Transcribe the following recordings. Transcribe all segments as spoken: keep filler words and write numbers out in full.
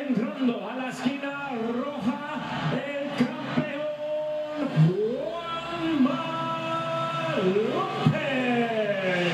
entrando a la esquina roja, el campeón Juanma López.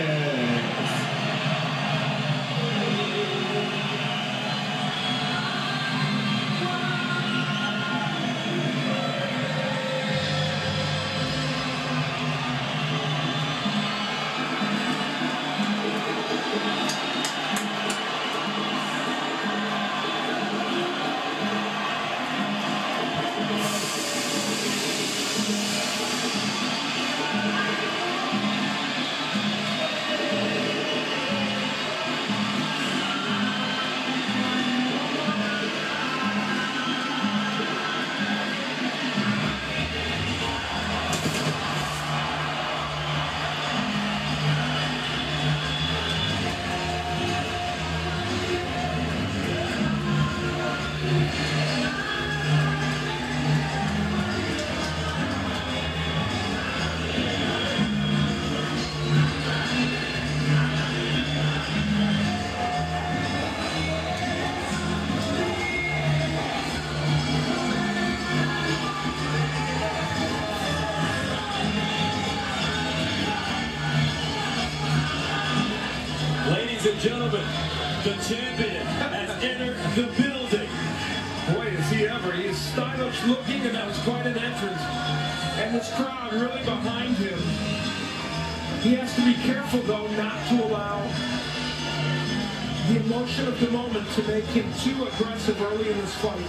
Ladies and gentlemen, the champion has entered the building. Boy, is he ever. He is stylish looking, and that was quite an entrance. And this crowd really behind him. He has to be careful, though, not to allow the emotion of the moment to make him too aggressive early in this fight.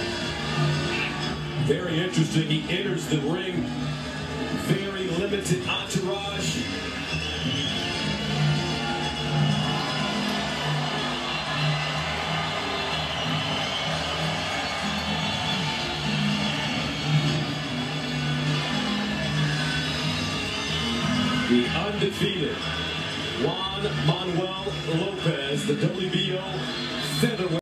Very interesting. He enters the ring. Very limited entourage. The undefeated Juan Manuel Lopez, the W B O featherweight.